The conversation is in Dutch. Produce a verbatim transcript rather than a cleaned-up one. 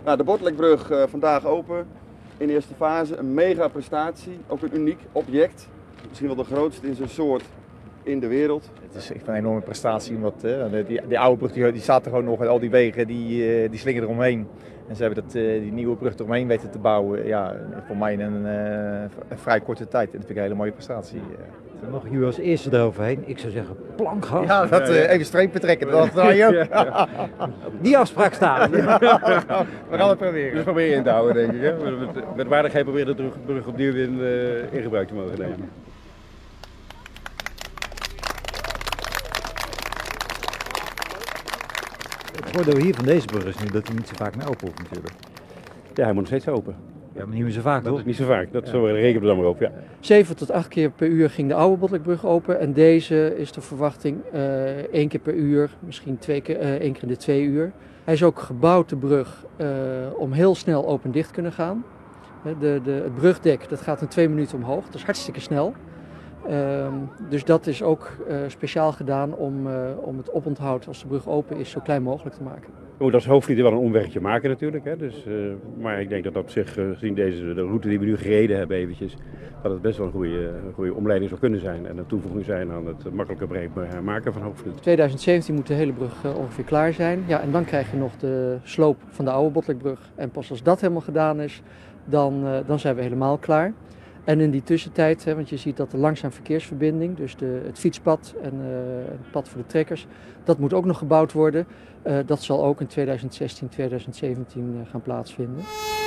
Nou, de Botlekbrug uh, vandaag open. In de eerste fase een mega prestatie, ook een uniek object. Misschien wel de grootste in zijn soort in de wereld. Het is echt een enorme prestatie, omdat uh, die, die oude brug die, die staat er gewoon nog en al die wegen die, uh, die slingen eromheen. En ze hebben dat, uh, die nieuwe brug eromheen weten te bouwen, ja, voor mij in een, uh, een vrij korte tijd. En dat vind ik een hele mooie prestatie. Uh. Dan mag u als eerste eroverheen. Ik zou zeggen, plankgas. Ja, dat, uh, even strepen trekken, dat draai je ook. Ja. Die afspraak staat. We gaan het proberen. Dus proberen in te houden, denk ik. Hè? Met, met waardigheid proberen de brug opnieuw in, uh, in gebruik te mogen nemen. Het voordeel hier van deze brug is nu dat hij niet zo vaak meer open hoeft natuurlijk. Ja, hij moet nog steeds open. Ja, maar niet meer zo vaak, dat toch? Is niet zo vaak, dat ja. Zo rekenen we dan maar op, ja. zeven tot acht keer per uur ging de oude Botlekbrug open en deze is de verwachting uh, één keer per uur, misschien twee keer, uh, één keer in de twee uur. Hij is ook gebouwd, de brug, uh, om heel snel open-dicht te kunnen gaan. De, de, het brugdek dat gaat in twee minuten omhoog, dat is hartstikke snel. Uh, dus dat is ook uh, speciaal gedaan om, uh, om het oponthoud als de brug open is zo klein mogelijk te maken. We moeten als hoofdlieden wel een omwegje maken natuurlijk, hè? Dus, uh, maar ik denk dat op zich, uh, gezien deze, de route die we nu gereden hebben eventjes, dat het best wel een goede, een goede omleiding zou kunnen zijn en een toevoeging zijn aan het makkelijker bereikbaar maken van hoofdlied. twintig zeventien moet de hele brug uh, ongeveer klaar zijn. Ja, en dan krijg je nog de sloop van de oude Botlekbrug. En pas als dat helemaal gedaan is, dan, uh, dan zijn we helemaal klaar. En in die tussentijd, hè, want je ziet dat de langzaam verkeersverbinding, dus de, het fietspad en uh, het pad voor de trekkers, dat moet ook nog gebouwd worden. Uh, dat zal ook in twintig zestien, twintig zeventien uh, gaan plaatsvinden.